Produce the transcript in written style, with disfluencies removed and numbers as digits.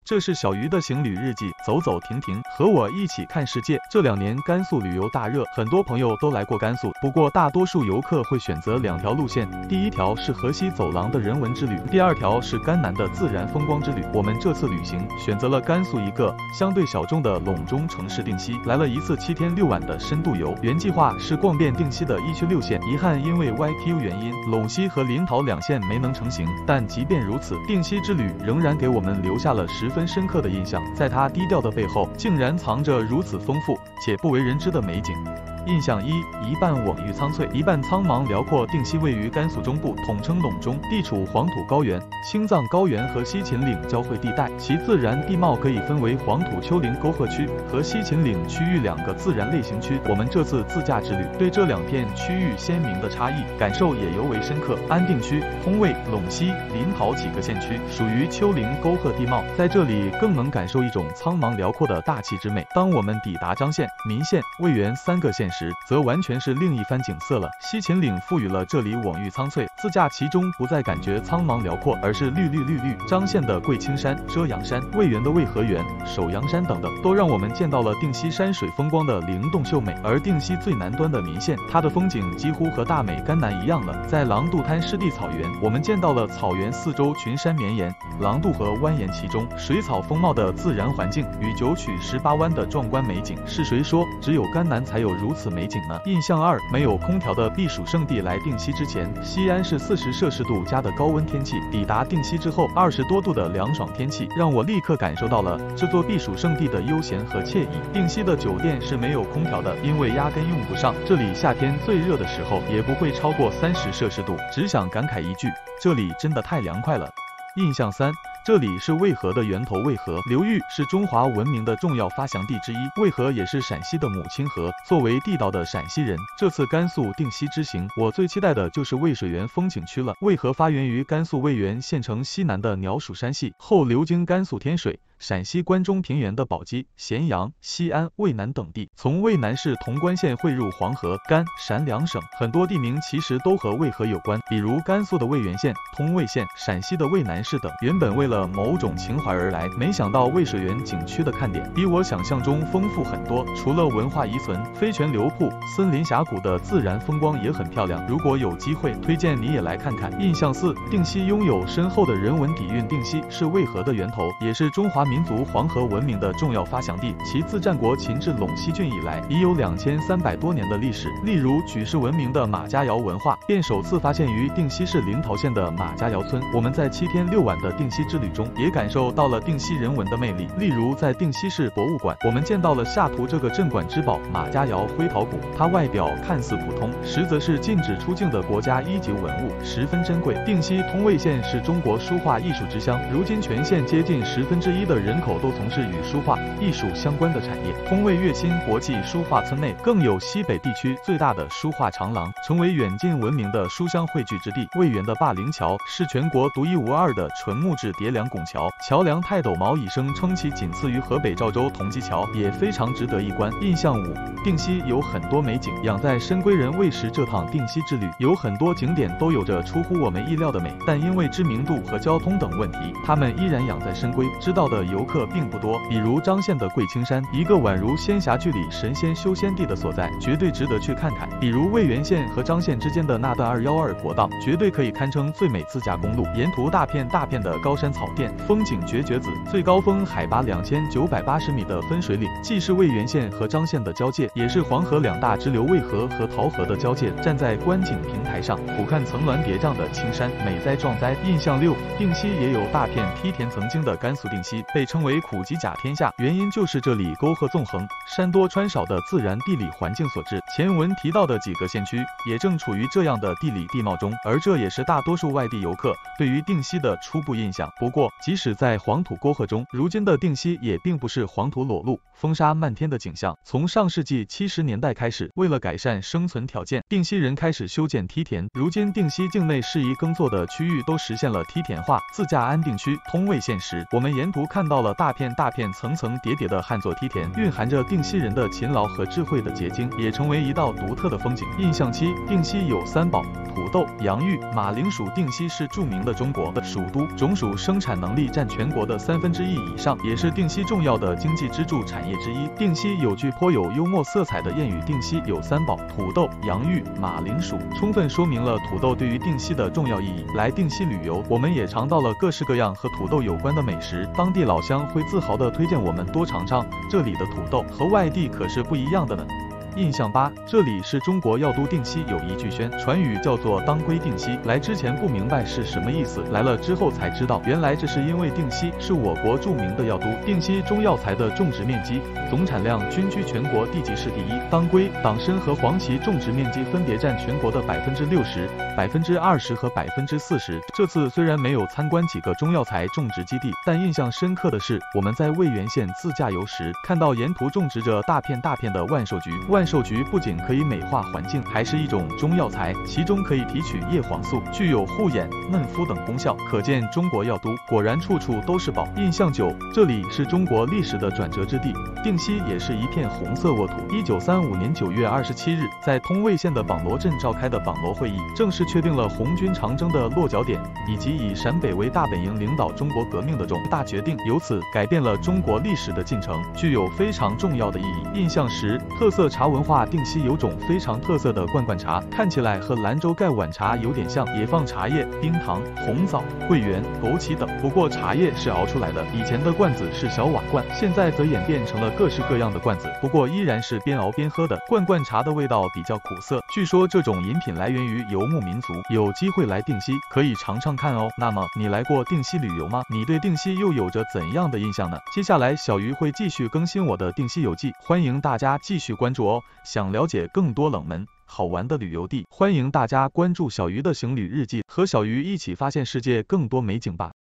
这是小鱼的行旅日记，走走停停，和我一起看世界。这2年甘肃旅游大热，很多朋友都来过甘肃，不过大多数游客会选择2条路线，第一条是河西走廊的人文之旅，第2条是甘南的自然风光之旅。我们这次旅行选择了甘肃一个相对小众的陇中城市定西，来了一次7天6晚的深度游。原计划是逛遍定西的1区6县，遗憾因为 YTU 原因，陇西和临洮2县没能成行。但即便如此，定西之旅仍然给我们留下了十分深刻的印象，在它低调的背后，竟然藏着如此丰富且不为人知的美景。印象1：一半蓊郁苍翠，一半苍茫辽阔。定西位于甘肃中部，统称陇中，地处黄土高原、青藏高原和西秦岭交汇地带，其自然地貌可以分为黄土丘陵沟壑区和西秦岭区域2个自然类型区。我们这次自驾之旅，对这2片区域鲜明的差异感受也尤为深刻。安定区、通渭、陇西、临洮几个县区属于丘陵沟壑地貌，在这里更能感受一种苍茫辽阔的大气之美。当我们抵达张县、岷县、渭源3个县时，则完全是另一番景色了。西秦岭赋予了这里蓊郁苍翠，自驾其中不再感觉苍茫辽阔，而是绿绿绿绿。张县的贵青山、遮阳山，渭源的渭河源、首阳山等等，都让我们见到了定西山水风光的灵动秀美。而定西最南端的岷县，它的风景几乎和大美甘南一样了。在狼渡滩湿地草原，我们见到了草原四周群山绵延，狼渡河蜿蜒其中，水草丰茂的自然环境与9曲18弯的壮观美景，是谁说只有甘南才有如此美景呢？印象2：没有空调的避暑胜地。来定西之前，西安是40摄氏度加的高温天气，抵达定西之后，20多度的凉爽天气，让我立刻感受到了这座避暑胜地的悠闲和惬意。定西的酒店是没有空调的，因为压根用不上。这里夏天最热的时候也不会超过30摄氏度，只想感慨一句，这里真的太凉快了。印象3：这里是渭河的源头，渭河流域是中华文明的重要发祥地之一，渭河也是陕西的母亲河。作为地道的陕西人，这次甘肃定西之行，我最期待的就是渭水源风景区了。渭河发源于甘肃渭源县城西南的鸟属山系，后流经甘肃天水、陕西关中平原的宝鸡、咸阳、西安、渭南等地，从渭南市潼关县汇入黄河、甘、陕2省。很多地名其实都和渭河有关，比如甘肃的渭源县、通渭县、陕西的渭南市等。原本为了某种情怀而来，没想到渭水源景区的看点比我想象中丰富很多。除了文化遗存、飞泉流瀑、森林峡谷的自然风光也很漂亮，如果有机会，推荐你也来看看。印象4：定西拥有深厚的人文底蕴。定西是渭河的源头，也是中华民族黄河文明的重要发祥地，其自战国秦至陇西郡以来，已有2300多年的历史。例如举世闻名的马家窑文化，便首次发现于定西市临洮县的马家窑村。我们在7天6晚的定西之旅中，也感受到了定西人文的魅力。例如在定西市博物馆，我们见到了下图这个镇馆之宝马家窑灰陶鼓，它外表看似普通，实则是禁止出境的国家1级文物，十分珍贵。定西通渭县是中国书画艺术之乡，如今全县接近1/10的人口都从事与书画艺术相关的产业。通渭越新国际书画村内更有西北地区最大的书画长廊，成为远近闻名的书香汇聚之地。渭源的灞陵桥是全国独一无二的纯木质叠梁拱桥，桥梁泰斗毛以生称其仅次于河北赵州同济桥，也非常值得一观。印象5：定西有很多美景，养在深闺人未识。这趟定西之旅有很多景点都有着出乎我们意料的美，但因为知名度和交通等问题，他们依然养在深闺，知道的游客并不多。比如张县的贵青山，一个宛如仙侠剧里神仙修仙地的所在，绝对值得去看看。比如渭源县和张县之间的那段212国道，绝对可以堪称最美自驾公路，沿途大片的高山草甸，风景绝子，最高峰海拔2980米的分水岭，既是渭源县和张县的交界，也是黄河2大支流渭河和陶河的交界。站在观景平台上，俯瞰层峦叠嶂的青山，美哉壮哉。印象6：定西也有大片梯田，曾经的甘肃定西被称为苦瘠甲天下，原因就是这里沟壑纵横，山多川少的自然地理环境所致。前文提到的几个县区也正处于这样的地理地貌中，而这也是大多数外地游客对于定西的初步印象。不过即使在黄土沟壑中，如今的定西也并不是黄土裸露、风沙漫天的景象。从上世纪70年代开始，为了改善生存条件，定西人开始修建梯田，如今定西境内适宜耕作的区域都实现了梯田化。自驾安定区通渭县时，我们沿途看到到了大片大片、层层叠叠的旱作梯田，蕴含着定西人的勤劳和智慧的结晶，也成为一道独特的风景。印象七，定西有三宝：土豆、洋芋、马铃薯。定西是著名的中国的属都，种薯生产能力占全国的1/3以上，也是定西重要的经济支柱产业之一。定西有句颇有幽默色彩的谚语：定西有三宝：土豆、洋芋、马铃薯，充分说明了土豆对于定西的重要意义。来定西旅游，我们也尝到了各式各样和土豆有关的美食，当地老乡会自豪地推荐我们多尝尝，这里的土豆和外地可是不一样的呢。印象八，这里是中国药都定西有一句宣传语叫做当归定西，来之前不明白是什么意思，来了之后才知道，原来这是因为定西是我国著名的药都，定西中药材的种植面积、总产量均居全国地级市第一，当归、党参和黄芪种植面积分别占全国的60%、20%和40%。这次虽然没有参观几个中药材种植基地，但印象深刻的是，我们在渭源县自驾游时，看到沿途种植着大片大片的万寿菊。万寿菊不仅可以美化环境，还是一种中药材，其中可以提取叶黄素，具有护眼、嫩肤等功效。可见中国药都果然处处都是宝。印象九，这里是中国历史的转折之地，定西也是一片红色沃土。1935年9月27日，在通渭县的榜罗镇召开的榜罗会议，正式确定了红军长征的落脚点，以及以陕北为大本营领导中国革命的重大决定，由此改变了中国历史的进程，具有非常重要的意义。印象十，特色茶文化。定西有种非常特色的罐罐茶，看起来和兰州盖碗茶有点像，也放茶叶、冰糖、红枣、桂圆、枸杞等。不过茶叶是熬出来的，以前的罐子是小瓦罐，现在则演变成了各式各样的罐子，不过依然是边熬边喝的。罐罐茶的味道比较苦涩，据说这种饮品来源于游牧民族，有机会来定西可以尝尝看哦。那么你来过定西旅游吗？你对定西又有着怎样的印象呢？接下来小鱼会继续更新我的定西游记，欢迎大家继续关注哦。想了解更多冷门好玩的旅游地，欢迎大家关注小鱼的行旅日记，和小鱼一起发现世界更多美景吧。